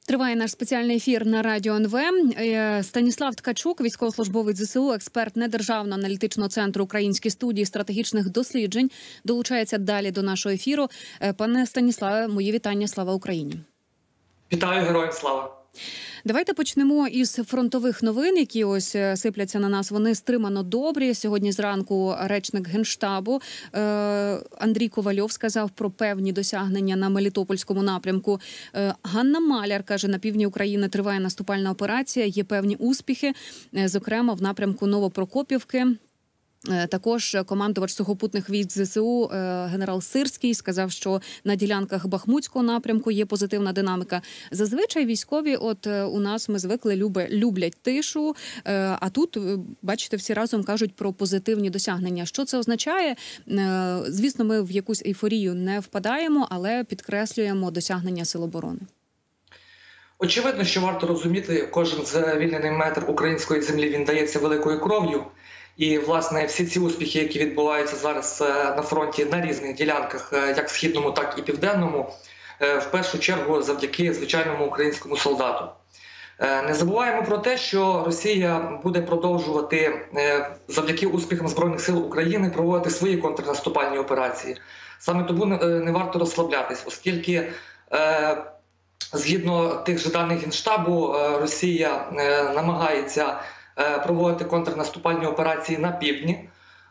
Триває наш спеціальний ефір на Радіо НВ. Станіслав Ткачук, військовослужбовець ЗСУ, експерт Недержавного аналітичного центру Української студії стратегічних досліджень, долучається далі до нашого ефіру. Пане Станіславе, мої вітання. Слава Україні! Вітаю, героям слава! Давайте почнемо із фронтових новин, які ось сипляться на нас. Вони стримано добрі. Сьогодні зранку речник Генштабу Андрій Ковальов сказав про певні досягнення на Мелітопольському напрямку. Ганна Маляр каже, на півдні України триває наступальна операція, є певні успіхи, зокрема в напрямку Новопрокопівки. Також командувач сухопутних військ ЗСУ генерал Сирський сказав, що на ділянках Бахмутського напрямку є позитивна динаміка. Зазвичай військові, у нас ми звикли, люблять тишу, а тут, бачите, всі разом кажуть про позитивні досягнення. Що це означає? Звісно, ми в якусь ейфорію не впадаємо, але підкреслюємо досягнення Сил оборони. Очевидно, що варто розуміти, кожен звільнений метр української землі, він дається великою кров'ю. І, власне, всі ці успіхи, які відбуваються зараз на фронті на різних ділянках, як східному, так і південному, в першу чергу завдяки звичайному українському солдату. Не забуваємо про те, що Росія буде продовжувати завдяки успіхам Збройних сил України проводити свої контрнаступальні операції. Саме тому не варто розслаблятись, оскільки згідно тих же даних Генштабу, Росія намагається проводити контрнаступальні операції на півдні,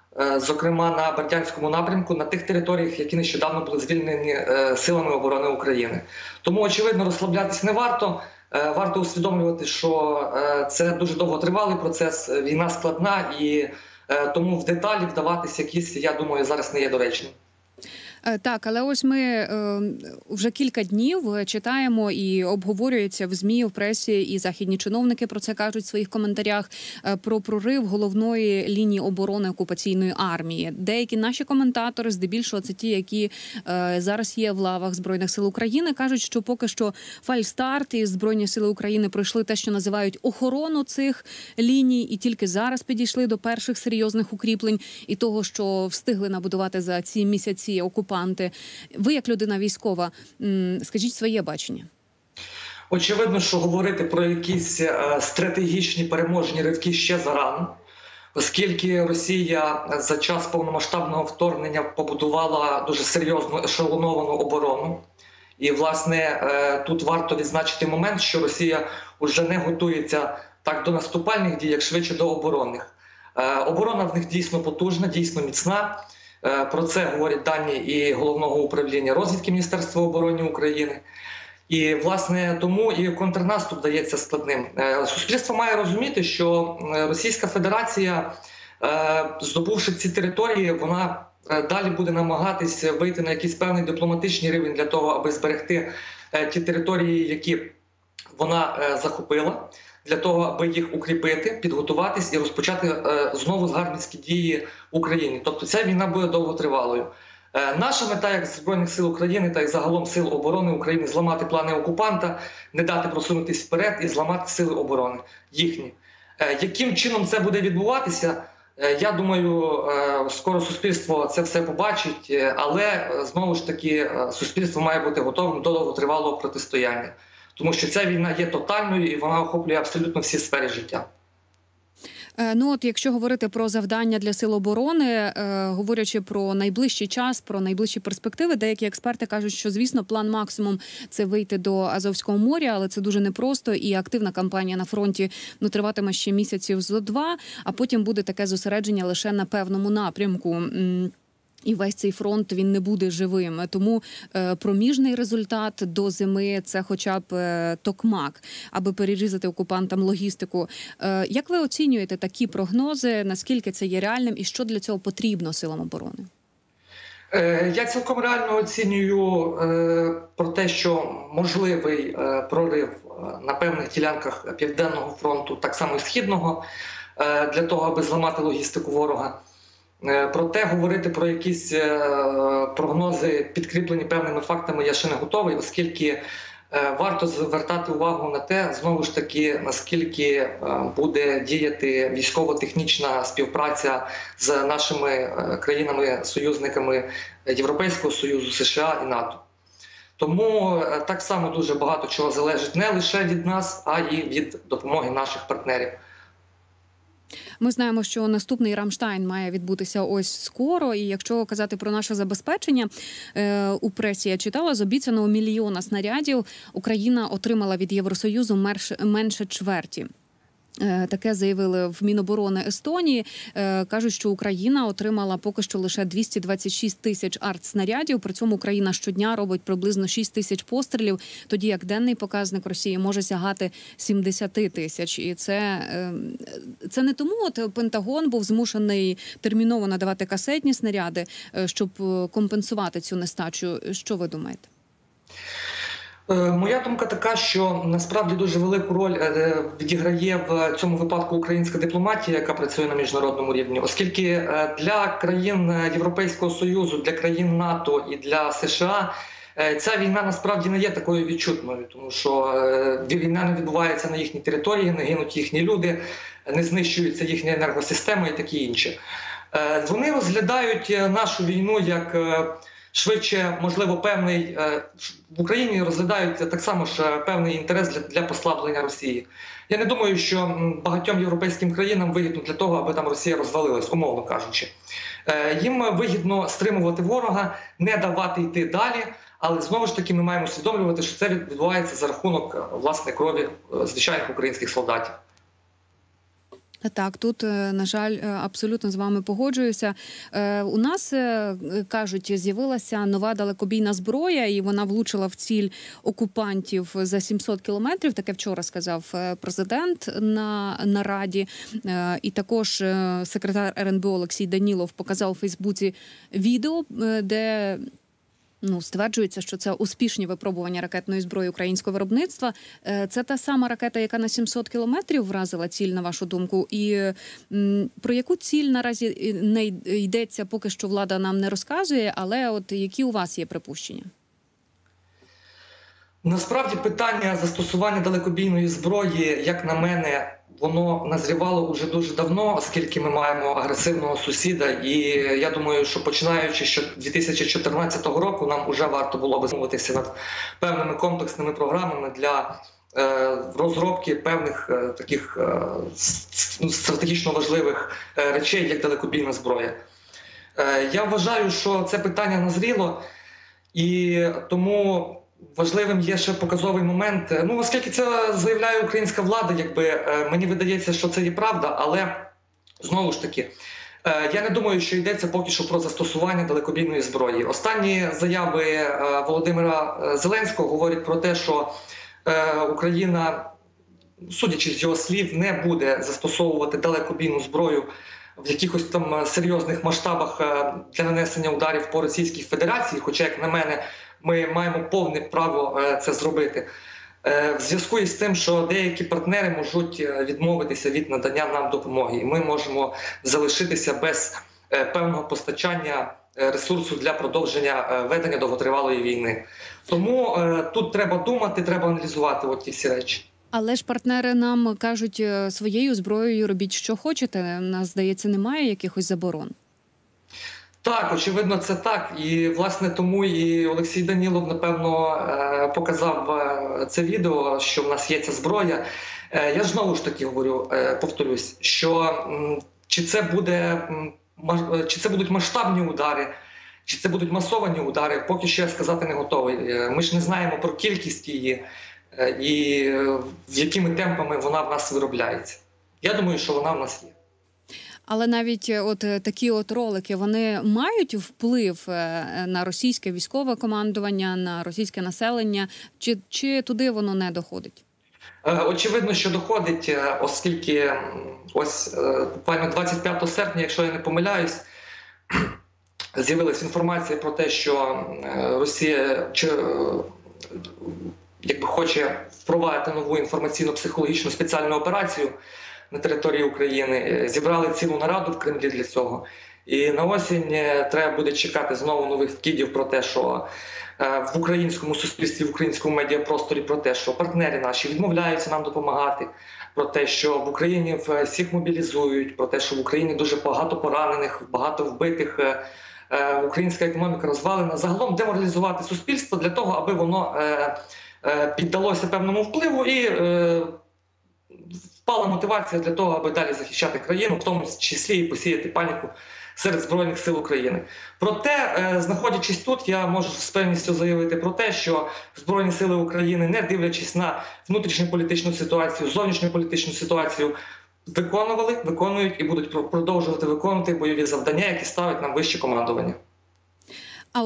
зокрема на Бердянському напрямку, на тих територіях, які нещодавно були звільнені Силами оборони України. Тому, очевидно, розслаблятись не варто. Варто усвідомлювати, що це дуже довготривалий процес, війна складна, і тому в деталі вдаватися якісь, я думаю, зараз не є доречним. Так, але ось ми вже кілька днів читаємо і обговорюється в ЗМІ, в пресі, і західні чиновники про це кажуть в своїх коментарях, про прорив головної лінії оборони окупаційної армії. Деякі наші коментатори, здебільшого це ті, які зараз є в лавах Збройних сил України, кажуть, що поки що фальстарт і Збройні сили України пройшли те, що називають охорону цих ліній, і тільки зараз підійшли до перших серйозних укріплень і того, що встигли набудувати за ці місяці окупації. Ви, як людина військова, скажіть своє бачення. Очевидно, що говорити про якісь стратегічні переможні ривки ще зарано, оскільки Росія за час повномасштабного вторгнення побудувала дуже серйозну ешелоновану оборону. І, власне, тут варто відзначити момент, що Росія вже не готується так до наступальних дій, як швидше до оборонних. Оборона в них дійсно потужна, дійсно міцна. Про це говорять дані і Головного управління розвідки Міністерства оборони України. І, власне, тому і контрнаступ дається складним. Суспільство має розуміти, що Російська Федерація, здобувши ці території, вона далі буде намагатись вийти на якийсь певний дипломатичний рівень для того, аби зберегти ті території, які вона захопила, для того, аби їх укріпити, підготуватись і розпочати знову згарбницькі дії в Україні. Тобто ця війна буде довготривалою. Наша мета, як Збройних сил України, та й загалом Сил оборони України, зламати плани окупанта, не дати просунутися вперед і зламати сили оборони їхні. Яким чином це буде відбуватися, я думаю, скоро суспільство це все побачить, але, знову ж таки, суспільство має бути готовим до довготривалого протистояння. Тому що ця війна є тотальною і вона охоплює абсолютно всі сфери життя. Ну от, якщо говорити про завдання для Сил оборони, говорячи про найближчий час, про найближчі перспективи, деякі експерти кажуть, що, звісно, план максимум – це вийти до Азовського моря, але це дуже непросто, і активна кампанія на фронті триватиме ще місяців зо два, а потім буде таке зосередження лише на певному напрямку. І весь цей фронт, він не буде живим. Тому проміжний результат до зими – це хоча б токмак, аби перерізати окупантам логістику. Як ви оцінюєте такі прогнози, наскільки це є реальним і що для цього потрібно силам оборони? Я цілком реально оцінюю про те, що можливий прорив на певних ділянках Південного фронту, так само і Східного, для того, аби зламати логістику ворога. Проте говорити про якісь прогнози, підкріплені певними фактами, я ще не готовий, оскільки варто звертати увагу на те, знову ж таки, наскільки буде діяти військово-технічна співпраця з нашими країнами-союзниками Європейського Союзу, США і НАТО. Тому так само дуже багато чого залежить не лише від нас, а й від допомоги наших партнерів. Ми знаємо, що наступний Рамштайн має відбутися ось скоро. І якщо казати про наше забезпечення, у пресі я читала, з обіцяного 1 мільйона снарядів Україна отримала від Євросоюзу менше чверті. Таке заявили в Міноборони Естонії. Кажуть, що Україна отримала поки що лише 226 тисяч артснарядів. При цьому Україна щодня робить приблизно 6 тисяч пострілів, тоді як денний показник Росії може сягати 70 тисяч. І це не тому, от Пентагон був змушений терміново надавати касетні снаряди, щоб компенсувати цю нестачу. Що ви думаєте? Моя думка така, що насправді дуже велику роль відіграє в цьому випадку українська дипломатія, яка працює на міжнародному рівні, оскільки для країн Європейського Союзу, для країн НАТО і для США ця війна насправді не є такою відчутною, тому що війна не відбувається на їхній території, не гинуть їхні люди, не знищується їхня енергосистема і таке інше. Вони розглядають нашу війну як швидше, можливо, певний в Україні розглядають так само ж певний інтерес для послаблення Росії. Я не думаю, що багатьом європейським країнам вигідно для того, аби там Росія розвалилась, умовно кажучи. Їм вигідно стримувати ворога, не давати йти далі, але знову ж таки ми маємо усвідомлювати, що це відбувається за рахунок власне крові звичайних українських солдатів. Так, тут, на жаль, абсолютно з вами погоджуюся. У нас, кажуть, з'явилася нова далекобійна зброя, і вона влучила в ціль окупантів за 700 кілометрів. Таке вчора сказав президент на нараді. І також секретар РНБО Олексій Данілов показав у Фейсбуці відео, де стверджується, що це успішні випробування ракетної зброї українського виробництва. Це та сама ракета, яка на 700 кілометрів вразила ціль, на вашу думку? І про яку ціль наразі не йдеться, поки що влада нам не розказує, але от які у вас є припущення? Насправді питання застосування далекобійної зброї, як на мене, воно назрівало уже дуже давно, оскільки ми маємо агресивного сусіда. І я думаю, що починаючи з 2014 року нам вже варто було би замовитися над певними комплексними програмами для розробки певних таких стратегічно важливих речей, як далекобійна зброя. Я вважаю, що це питання назріло, і тому важливим є ще показовий момент. Оскільки це заявляє українська влада, мені видається, що це є правда, але знову ж таки, я не думаю, що йдеться поки що про застосування далекобійної зброї. Останні заяви Володимира Зеленського говорять про те, що Україна, судячи з його слів, не буде застосовувати далекобійну зброю в якихось там серйозних масштабах для нанесення ударів по Російській Федерації, хоча, як на мене, ми маємо повне право це зробити. В зв'язку із тим, що деякі партнери можуть відмовитися від надання нам допомоги, і ми можемо залишитися без певного постачання ресурсу для продовження ведення довготривалої війни. Тому тут треба думати, треба аналізувати ті всі речі. Але ж партнери нам кажуть, своєю зброєю робіть, що хочете. У нас, здається, немає якихось заборон. Так, очевидно, це так. І, власне, тому і Олексій Данілов, напевно, показав це відео, що в нас є ця зброя. Я ж знову ж таки говорю, повторюсь, що чи це будуть масштабні удари, чи це будуть масовані удари, поки що я сказати не готовий. Ми ж не знаємо про кількість її і якими темпами вона в нас виробляється. Я думаю, що вона в нас є. Але навіть такі ролики, вони мають вплив на російське військове командування, на російське населення, чи туди воно не доходить? Очевидно, що доходить, оскільки ось буквально 25 серпня, якщо я не помиляюсь, з'явилася інформація про те, що Росія хоче впровадити нову інформаційно-психологічну спеціальну операцію на території України. Зібрали цілу нараду в Кремлі для цього. І на осінь треба буде чекати знову нових вкидів про те, що в українському суспільстві, в українському медіапросторі про те, що партнери наші відмовляються нам допомагати, про те, що в Україні всіх мобілізують, про те, що в Україні дуже багато поранених, багато вбитих українська економіка розвалена. Загалом деморалізувати суспільство для того, аби воно піддалося певному впливу і впала мотивація для того, аби далі захищати країну, в тому числі і посіяти паніку серед Збройних сил України. Проте, знаходячись тут, я можу з певністю заявити про те, що Збройні сили України, не дивлячись на внутрішню політичну ситуацію, зовнішню політичну ситуацію, виконують і будуть продовжувати виконувати бойові завдання, які ставить нам вище командування. А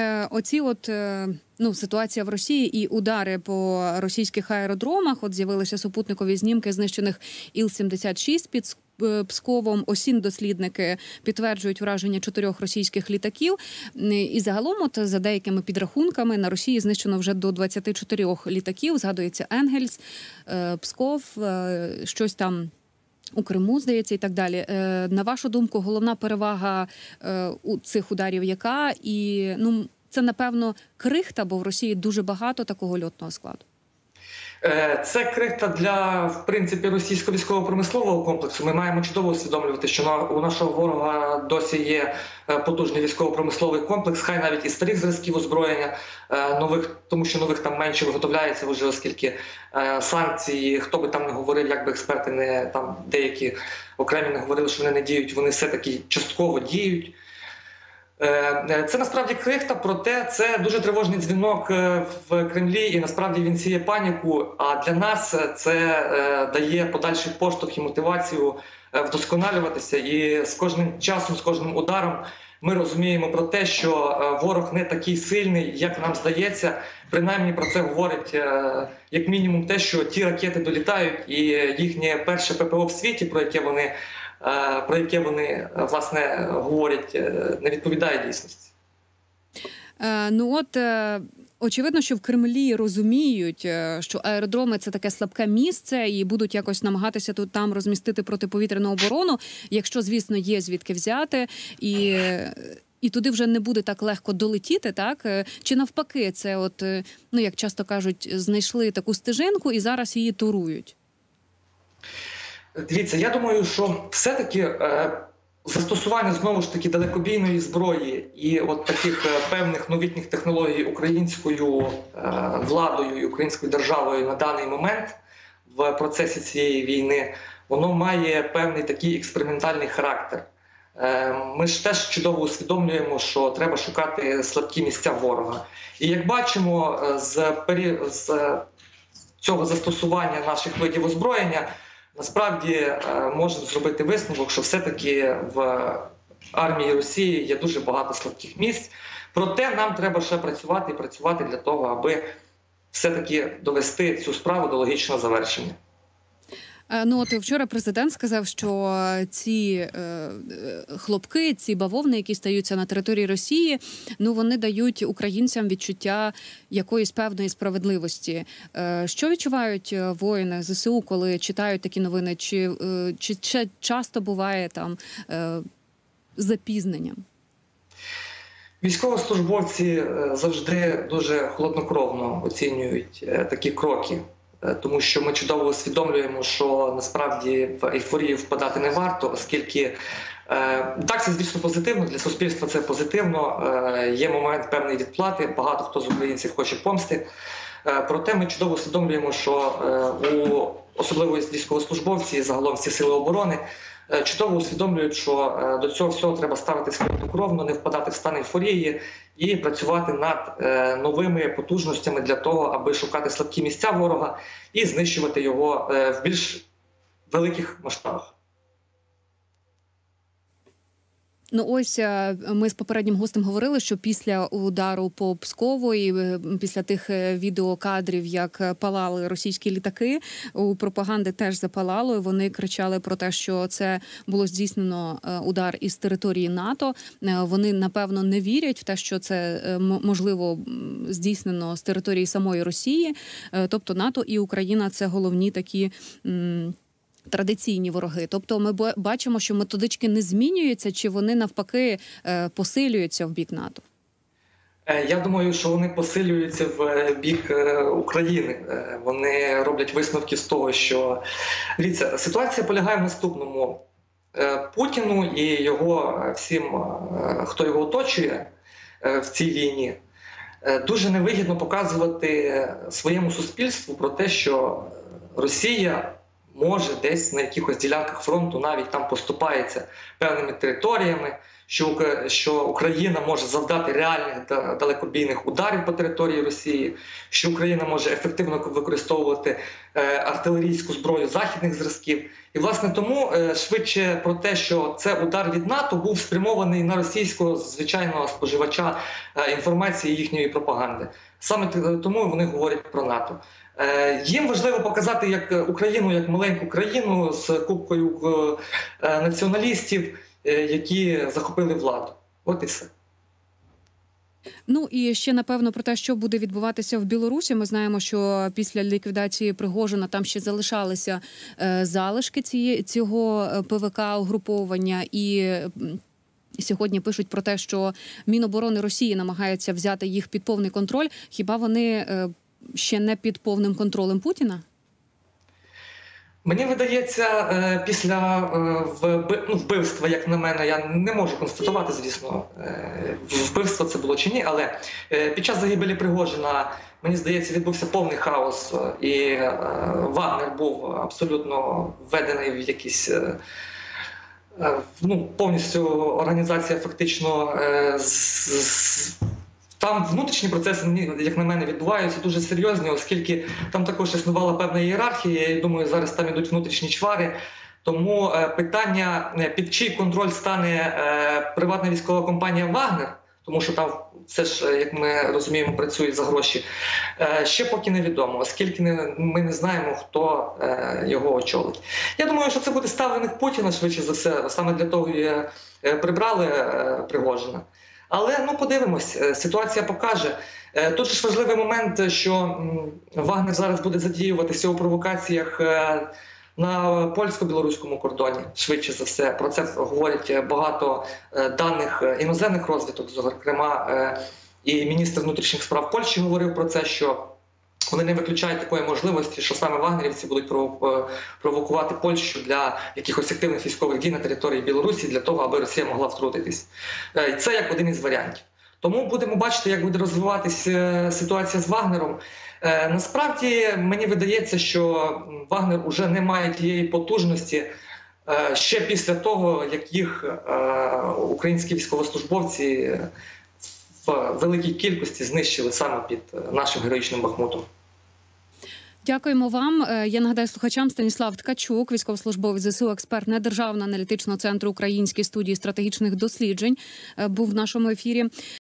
ситуація в Росії і удари по російських аеродромах, з'явилися супутникові знімки знищених Іл-76 під Псковом. Осінь-дослідники підтверджують враження 4 російських літаків. І загалом, за деякими підрахунками, на Росії знищено вже до 24 літаків. Згадується Енгельс, Псков, щось там у Криму, здається, і так далі. На вашу думку, головна перевага у цих ударів яка? І це, напевно, крихта, бо в Росії дуже багато такого льотного складу. Це крихта для, в принципі, російського військово-промислового комплексу. Ми маємо чудово усвідомлювати, що у нашого ворога досі є потужний військово-промисловий комплекс, хай навіть і старих зразків озброєння, нових, тому що нових там менше виготовляється вже, оскільки санкції, хто би там не говорив, як би експерти не там деякі окремі не говорили, що вони не діють, вони все-таки частково діють. Це насправді крихта, проте це дуже тривожний дзвінок в Кремлі, і насправді він сіє паніку, а для нас це дає подальший поштовх і мотивацію вдосконалюватися, і з кожним часом, з кожним ударом ми розуміємо про те, що ворог не такий сильний, як нам здається. Принаймні про це говорить як мінімум те, що ті ракети долітають, і їхнє перше ППО в світі, про яке вони, власне, говорять, не відповідає дійсності. Очевидно, що в Кремлі розуміють, що аеродроми – це таке слабке місце і будуть якось намагатися там розмістити протиповітряну оборону, якщо, звісно, є звідки взяти, і туди вже не буде так легко долетіти, так? Чи навпаки, це як часто кажуть, знайшли таку стежинку і зараз її турують? Дивіться, я думаю, що все-таки застосування, знову ж таки, далекобійної зброї і таких певних новітніх технологій українською владою і українською державою на даний момент в процесі цієї війни, воно має певний такий експериментальний характер. Ми ж теж чудово усвідомлюємо, що треба шукати слабкі місця ворога. І як бачимо, з цього застосування наших видів озброєння, насправді можемо зробити висновок, що все-таки в армії Росії є дуже багато слабких місць. Проте нам треба ще працювати і працювати для того, аби все-таки довести цю справу до логічного завершення. Вчора президент сказав, що ці хлопки, ці бавовни, які стаються на території Росії, вони дають українцям відчуття якоїсь певної справедливості. Що відчувають воїни ЗСУ, коли читають такі новини? Чи часто буває там запізненням? Військовослужбовці завжди дуже холоднокровно оцінюють такі кроки. Тому що ми чудово усвідомлюємо, що насправді в ейфорію впадати не варто, оскільки так, це, звісно, позитивно, для суспільства це позитивно, є момент певної відплати, багато хто з українців хоче помсти. Проте ми чудово усвідомлюємо, що особливо військовослужбовці і загалом всі сили оборони чудово усвідомлюють, що до цього всього треба ставитися холоднокровно, не впадати в стан ейфорії і працювати над новими потужностями для того, аби шукати слабкі місця ворога і знищувати його в більш великих масштабах. Ми з попереднім гостем говорили, що після удару по Пскову і після тих відеокадрів, як палали російські літаки, у пропаганди теж запалало, і вони кричали про те, що це було здійснено удар із території НАТО. Вони, напевно, не вірять в те, що це, можливо, здійснено з території самої Росії. Тобто НАТО і Україна – це головні такі традиційні вороги. Тобто ми бачимо, що методички не змінюються, чи вони навпаки посилюються в бік НАТО? Я думаю, що вони посилюються в бік України. Вони роблять висновки з того, що... Дивіться, ситуація полягає в наступному. Путіну і його всім, хто його оточує в цій війні, дуже невигідно показувати своєму суспільству про те, що Росія може десь на якихось ділянках фронту навіть там поступається певними територіями, що Україна може завдати реальних далекобійних ударів по території Росії, що Україна може ефективно використовувати артилерійську зброю західних зразків. І, власне, тому швидше про те, що це удар від НАТО був спрямований на російського звичайного споживача інформації їхньої пропаганди. Саме тому вони говорять про НАТО. Їм важливо показати як Україну як маленьку країну з купкою націоналістів, які захопили владу. От і все. Ну і ще, напевно, про те, що буде відбуватися в Білорусі. Ми знаємо, що після ліквідації Пригожина там ще залишалися залишки цього ПВК-угруповання. І сьогодні пишуть про те, що Міноборони Росії намагається взяти їх під повний контроль. Хіба вони ще не під повним контролем Путіна? Мені видається, після вбивства, як на мене, я не можу констатувати, звісно, вбивство це було чи ні, але під час загибелі Пригожина, мені здається, відбувся повний хаос, і Вагнер був абсолютно введений в якісь, повністю організація фактично там внутрішні процеси, як на мене, відбуваються дуже серйозні, оскільки там також існувала певна ієрархія, я думаю, зараз там ідуть внутрішні чвари. Тому питання, під чий контроль стане приватна військова компанія «Вагнер», тому що там все ж, як ми розуміємо, працює за гроші, ще поки невідомо, оскільки ми не знаємо, хто його очолить. Я думаю, що це буде ставленик Путіна, швидше за все, саме для того і прибрали Пригожина. Але, подивимось, ситуація покаже. Тут ж важливий момент, що Вагнер зараз буде задіюватися у провокаціях на польсько-білоруському кордоні, швидше за все. Про це говорять багато даних іноземних розвідок, зокрема, і міністр внутрішніх справ Польщі говорив про це, що вони не виключають такої можливості, що саме вагнерівці будуть провокувати Польщу для якихось активних військових дій на території Білорусі, для того, аби Росія могла втрутитись. Це як один із варіантів. Тому будемо бачити, як буде розвиватися ситуація з Вагнером. Насправді, мені видається, що Вагнер уже не має тієї потужності ще після того, як їх українські військовослужбовці в великій кількості знищили саме під нашим героїчним Бахмутом. Дякуємо вам. Я нагадаю слухачам, Станіслав Ткачук, військовослужбовець ЗСУ, експерт Недержавного аналітичного центру Української студії стратегічних досліджень, був в нашому ефірі.